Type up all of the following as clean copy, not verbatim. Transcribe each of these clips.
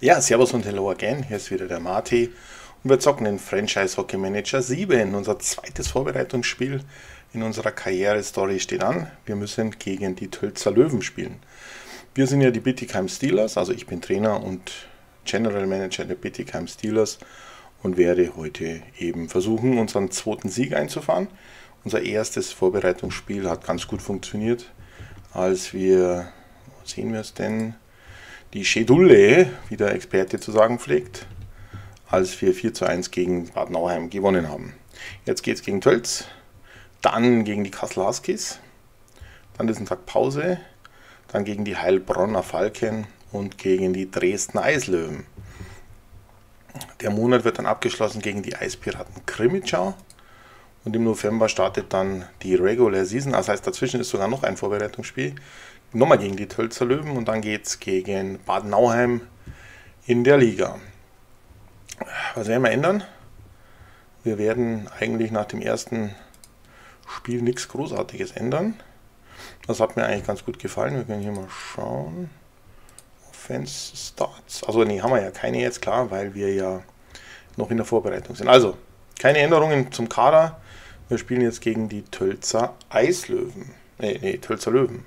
Ja, servus und hello again, hier ist wieder der Marty und wir zocken den Franchise Hockey Manager 7. Unser zweites Vorbereitungsspiel in unserer Karriere-Story steht an. Wir müssen gegen die Tölzer Löwen spielen. Wir sind ja die Bietigheim Steelers, also ich bin Trainer und General Manager der Bietigheim Steelers und werde heute eben versuchen, unseren zweiten Sieg einzufahren. Unser erstes Vorbereitungsspiel hat ganz gut funktioniert, als wir, wo sehen wir es denn, die Schedulle, wie der Experte zu sagen pflegt, als wir 4:1 gegen Bad Nauheim gewonnen haben. Jetzt geht es gegen Tölz, dann gegen die Kassel Huskies, dann ist ein Tag Pause, dann gegen die Heilbronner Falken und gegen die Dresdner Eislöwen. Der Monat wird dann abgeschlossen gegen die Eispiraten Krimitschau und im November startet dann die Regular Season, das heißt dazwischen ist sogar noch ein Vorbereitungsspiel. Nochmal gegen die Tölzer Löwen und dann geht es gegen Bad Nauheim in der Liga. Was werden wir ändern? Wir werden eigentlich nach dem ersten Spiel nichts Großartiges ändern. Das hat mir eigentlich ganz gut gefallen. Wir können hier mal schauen. Offense Starts. Also nee, haben wir ja keine jetzt, klar, weil wir ja noch in der Vorbereitung sind. Also, keine Änderungen zum Kader. Wir spielen jetzt gegen die Tölzer Eislöwen. Tölzer Löwen.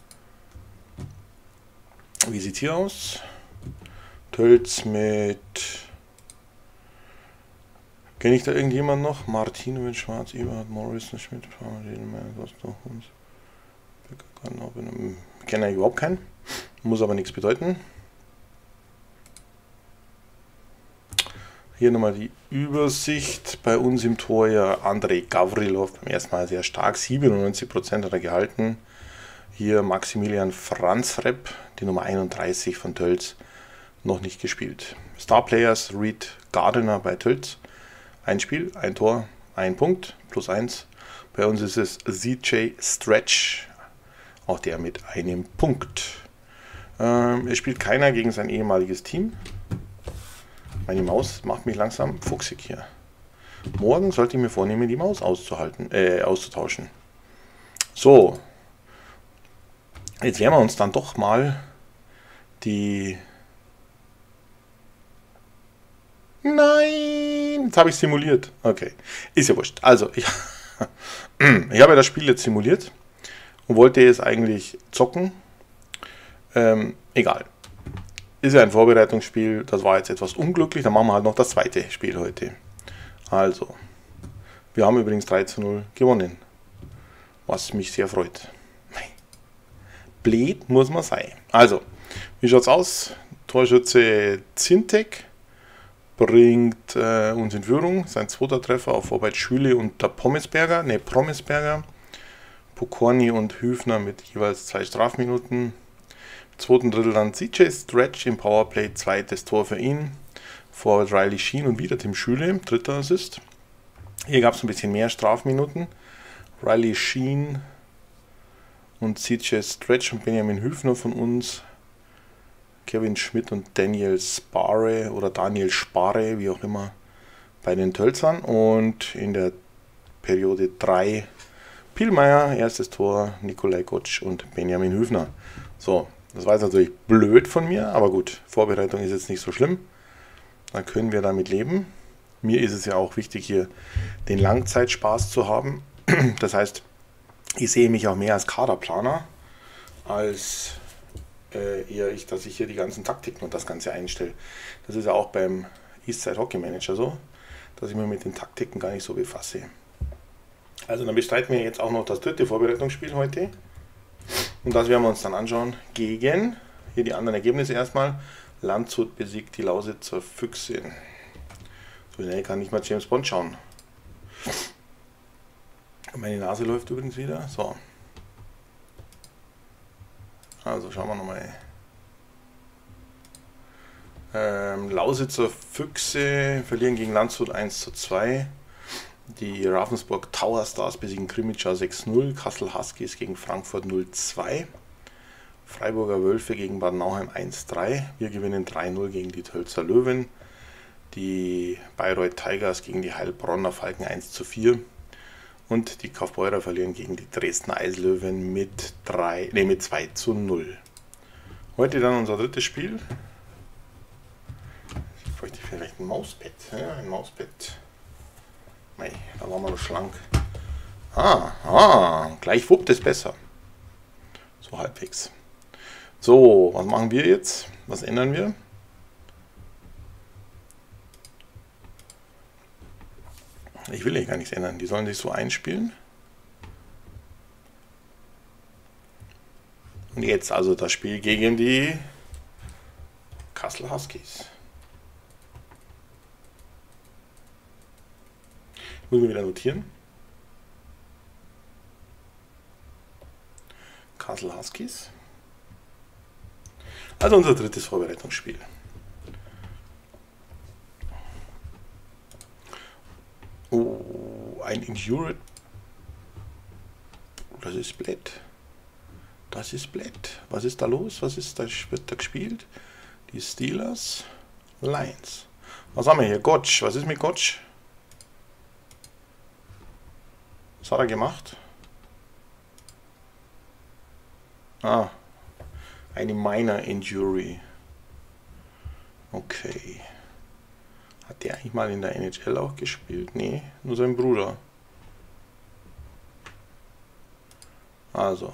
Wie sieht es hier aus? Tölz mit... Kenne ich da irgendjemand noch? Martinovic, Schwarz, Eberhard, Morrison, Schmidt, kenne ich überhaupt keinen. Muss aber nichts bedeuten. Hier nochmal die Übersicht. Bei uns im Tor ja Andrei Gavrilov beim ersten Mal sehr stark. 97% hat er gehalten. Hier Maximilian Franzrepp, die Nummer 31 von Tölz, noch nicht gespielt. Star Players Reed Gardiner bei Tölz. Ein Spiel, ein Tor, ein Punkt, +1. Bei uns ist es CJ Stretch, auch der mit einem Punkt. Es spielt keiner gegen sein ehemaliges Team. Meine Maus macht mich langsam fuchsig hier. Morgen sollte ich mir vornehmen, die Maus auszutauschen. So. Jetzt werden wir uns dann doch mal die... Nein! Jetzt habe ich simuliert. Okay, ist ja wurscht. Also, ich habe ja das Spiel jetzt simuliert und wollte es eigentlich zocken. Egal. Ist ja ein Vorbereitungsspiel. Das war jetzt etwas unglücklich. Dann machen wir halt noch das zweite Spiel heute. Also, wir haben übrigens 3:0 gewonnen. Was mich sehr freut. Blöd muss man sein. Also, wie schaut es aus? Torschütze Zintek bringt uns in Führung. Sein zweiter Treffer auf Arbeit Schüle und der Promesberger. Pokorny und Hüfner mit jeweils 2 Strafminuten. Im zweiten Drittel dann CJ Stretch im Powerplay. Zweites Tor für ihn. Forward Riley Sheen und wieder Tim Schüle. Dritter Assist. Hier gab es ein bisschen mehr Strafminuten. Riley Sheen und CJ Stretch und Benjamin Hüfner von uns, Kevin Schmidt und Daniel Spare oder Daniel Spare, wie auch immer, bei den Tölzern. Und in der Periode 3 Pielmeier, erstes Tor, Nikolai Gotsch und Benjamin Hüfner. So, das war jetzt natürlich blöd von mir, aber gut, Vorbereitung ist jetzt nicht so schlimm. Dann können wir damit leben. Mir ist es ja auch wichtig, hier den Langzeitspaß zu haben. Das heißt, ich sehe mich auch mehr als Kaderplaner, als dass ich hier die ganzen Taktiken und das Ganze einstelle. Das ist ja auch beim Eastside Hockey Manager so, dass ich mich mit den Taktiken gar nicht so befasse. Also dann bestreiten wir jetzt auch noch das dritte Vorbereitungsspiel heute. Und das werden wir uns dann anschauen gegen, hier die anderen Ergebnisse erstmal, Landshut besiegt die Lausitzer Füchse. So schnell kann ich mal James Bond schauen. Meine Nase läuft übrigens wieder. So. Also schauen wir nochmal. Lausitzer Füchse verlieren gegen Landshut 1:2. Die Ravensburg Tower Stars besiegen Krimitschau 6:0. Kassel Huskies gegen Frankfurt 0:2. Freiburger Wölfe gegen Bad Nauheim 1:3. Wir gewinnen 3:0 gegen die Tölzer Löwen. Die Bayreuth Tigers gegen die Heilbronner Falken 1:4. Und die Kaufbeurer verlieren gegen die Dresdner Eislöwen mit 2:0. Heute dann unser drittes Spiel. Vielleicht ein Mauspad. Ja, ein Mauspad. Mei, da waren wir noch schlank. Gleich wuppt es besser. So halbwegs. So, was machen wir jetzt? Was ändern wir? Ich will hier gar nichts ändern. Die sollen sich so einspielen. Und jetzt also das Spiel gegen die Kassel Huskies. Muss mir wieder notieren. Kassel Huskies. Also unser drittes Vorbereitungsspiel. Oh, ein Injured. Das ist blöd. Das ist blöd. Was ist da los? Was ist da? Wird da gespielt? Die Steelers. Lions. Was haben wir hier? Gotch. Was ist mit Gotch? Was hat er gemacht? Eine Minor Injury. Okay. Hat der eigentlich mal in der NHL auch gespielt? Nee, nur sein Bruder. Also.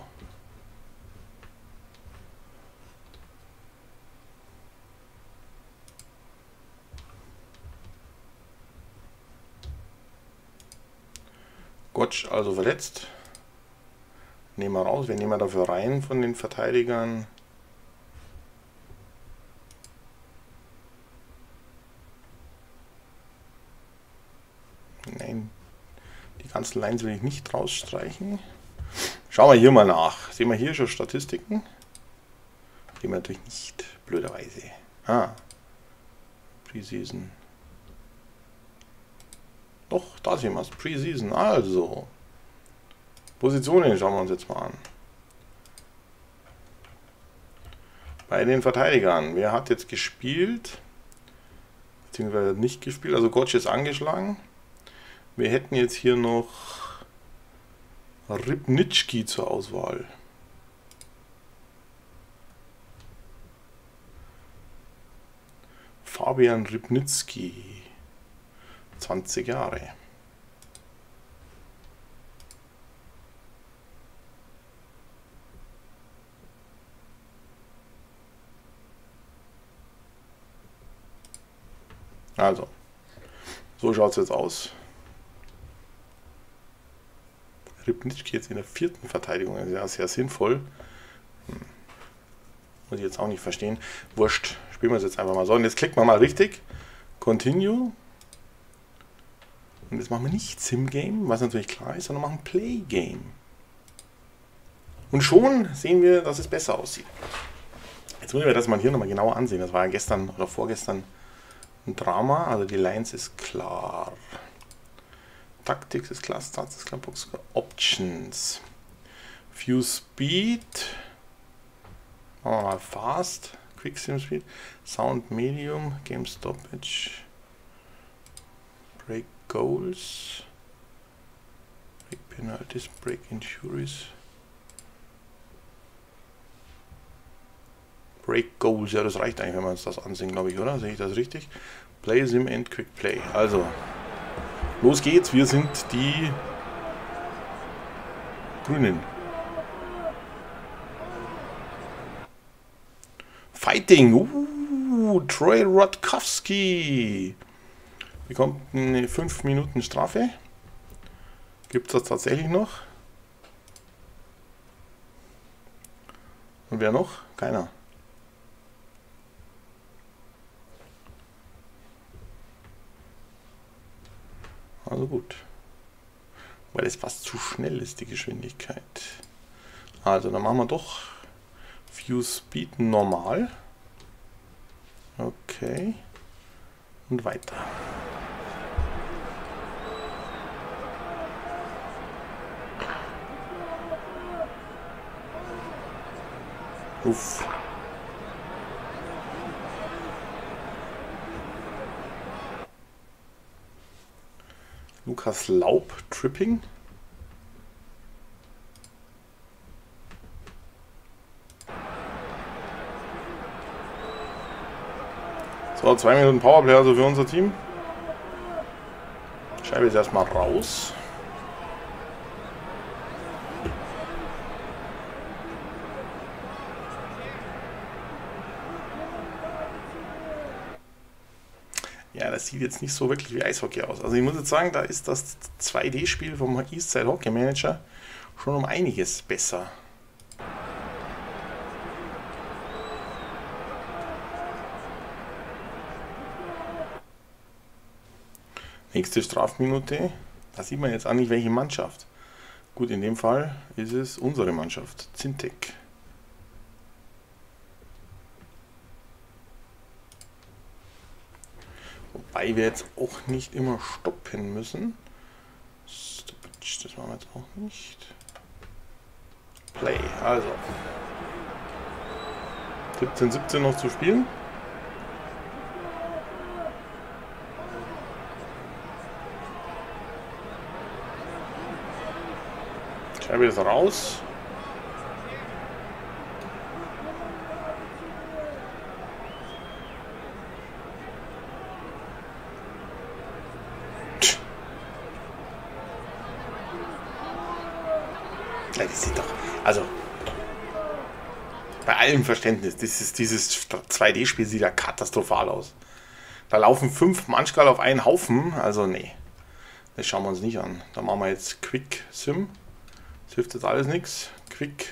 Gotch also verletzt. Nehmen wir raus. Wir nehmen dafür rein von den Verteidigern. Nein, die ganzen Lines will ich nicht rausstreichen. Schauen wir hier mal nach. Sehen wir hier schon Statistiken? Sehen wir natürlich nicht, blöderweise. Preseason. Doch, da sehen wir es. Preseason. Also. Positionen schauen wir uns jetzt mal an. Bei den Verteidigern. Wer hat jetzt gespielt? Beziehungsweise nicht gespielt. Also Gotch ist angeschlagen. Wir hätten jetzt hier noch Rybnicki zur Auswahl. Fabian Rybnicki. 20 Jahre. Also, so schaut es jetzt aus. Rybnicki jetzt in der 4. Verteidigung, das ist ja sehr sinnvoll. Muss ich jetzt auch nicht verstehen. Wurscht, spielen wir es jetzt einfach mal so. Und jetzt klicken wir mal richtig. Continue. Und jetzt machen wir nicht Sim-Game, was natürlich klar ist, sondern machen Play-Game. Und schon sehen wir, dass es besser aussieht. Jetzt müssen wir das mal hier nochmal genauer ansehen. Das war ja gestern oder vorgestern ein Drama. Also die Lines ist klar. Taktik ist klar, Stats ist klar, Box Options. View Speed. Machen wir mal Fast. Quick Sim Speed. Sound Medium. Game Stoppage. Break Goals. Break Penalties. Break Injuries. Break Goals. Ja, das reicht eigentlich, wenn wir uns das ansehen, glaube ich, oder? Sehe ich das richtig? Play Sim and Quick Play. Also. Los geht's, wir sind die Grünen. Fighting, Troy Rutkowski bekommt eine 5 Minuten Strafe. Gibt es das tatsächlich noch? Und wer noch? Keiner. Also gut. Weil es fast zu schnell ist, die Geschwindigkeit. Also dann machen wir doch View Speed normal. Okay. Und weiter. Uff. Lukas Laub, Tripping. So, 2 Minuten Powerplay also für unser Team. Scheibe ist erstmal raus. Ja, das sieht jetzt nicht so wirklich wie Eishockey aus. Also ich muss jetzt sagen, da ist das 2D-Spiel vom Eastside Hockey Manager schon um einiges besser. Nächste Strafminute. Da sieht man jetzt auch nicht, welche Mannschaft. Gut, in dem Fall ist es unsere Mannschaft, Zintek. Wobei wir jetzt auch nicht immer stoppen müssen. Das machen wir jetzt auch nicht. Play, also. 17 noch zu spielen. Scheibe ist raus. Ja, das sieht doch, also bei allem Verständnis, dieses 2D-Spiel sieht ja katastrophal aus. Da laufen 5 Manschgal auf einen Haufen, also nee, das schauen wir uns nicht an. Da machen wir jetzt Quick Sim. Das hilft jetzt alles nichts. Quick.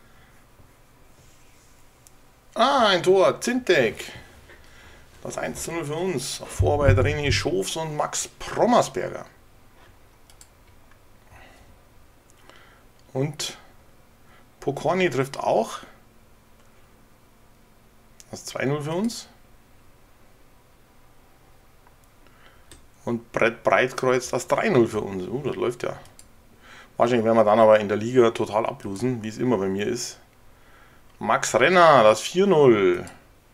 Ah, ein Tor. Zintek. Das 1:0 für uns. Auf Vorarbeit René Schofs und Max Prommersberger. Und Pokorny trifft auch. Das 2:0 für uns. Und Brett Breitkreuz das 3:0 für uns. Das läuft ja. Wahrscheinlich werden wir dann aber in der Liga total ablosen, wie es immer bei mir ist. Max Renner, das 4:0.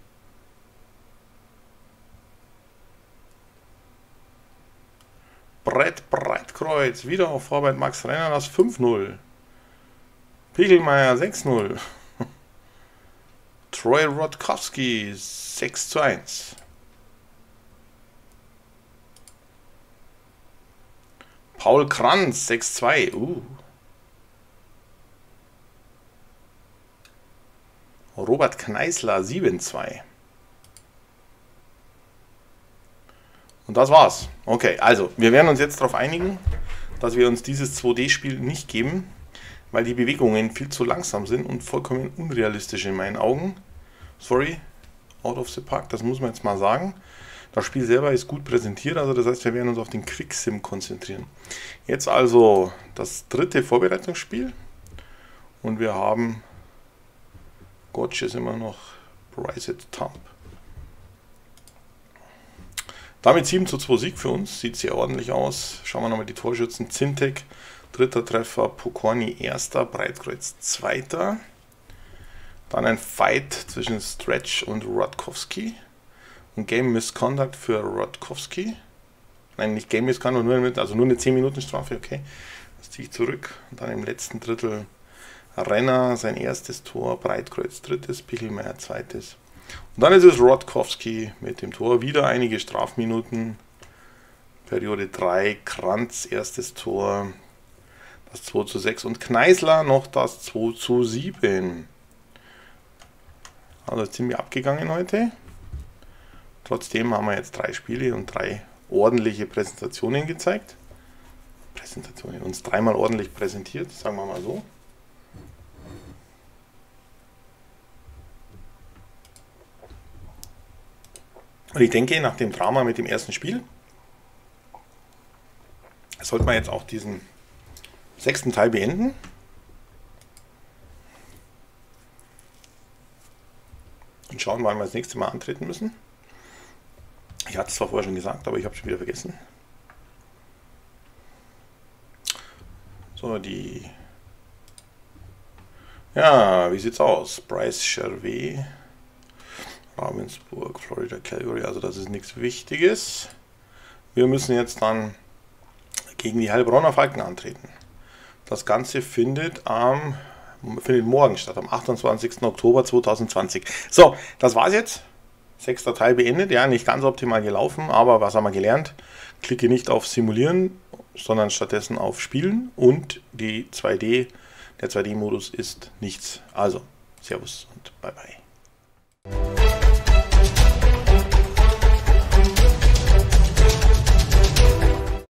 Brett Breitkreuz, wieder auf Vorarbeit Max Renner, das 5:0. Pichelmeier 6:0. Troy Rodkowski 6:1. Paul Kranz 6:2. Robert Kneißler 7:2. Und das war's. Okay, also wir werden uns jetzt darauf einigen, dass wir uns dieses 2D-Spiel nicht geben, weil die Bewegungen viel zu langsam sind und vollkommen unrealistisch in meinen Augen. Sorry, out of the park, das muss man jetzt mal sagen. Das Spiel selber ist gut präsentiert, also das heißt, wir werden uns auf den Quick Sim konzentrieren. Jetzt also das 3. Vorbereitungsspiel und wir haben Gotch ist immer noch Bryce Thump. Damit 7:2 Sieg für uns, sieht sehr ordentlich aus. Schauen wir nochmal die Torschützen. Zintek, 3. Treffer, Pokorny 1., Breitkreuz 2. Dann ein Fight zwischen Stretch und Rodkowski. Und Game Misconduct für Rodkowski. Nein, nicht Game Misconduct, also nur eine 10 Minuten Strafe, okay. Das ziehe ich zurück. Und dann im letzten Drittel Renner, sein erstes Tor, Breitkreuz 3., Pichelmeier 2. Und dann ist es Rodkowski mit dem Tor, wieder einige Strafminuten. Periode 3, Kranz erstes Tor, das 2:6 und Kneißler noch das 2:7. Also ziemlich abgegangen heute. Trotzdem haben wir jetzt 3 Spiele und 3 ordentliche Präsentationen gezeigt. Uns 3-mal ordentlich präsentiert, sagen wir mal so. Und ich denke, nach dem Drama mit dem ersten Spiel sollte man jetzt auch diesen 6. Teil beenden. Und schauen, wann wir das nächste Mal antreten müssen. Ich hatte es zwar vorher schon gesagt, aber ich habe es schon wieder vergessen. So, ja, wie sieht's aus? Bryce Chervet, Ravensburg, Florida, Calgary, also das ist nichts Wichtiges. Wir müssen jetzt dann gegen die Heilbronner Falken antreten. Das Ganze findet morgen statt, am 28. Oktober 2020. So, das war's jetzt Sechster Teil beendet, ja, nicht ganz optimal gelaufen, aber was haben wir gelernt? Klicke nicht auf Simulieren, sondern stattdessen auf Spielen und der 2D-Modus ist nichts. Also, Servus und Bye-bye.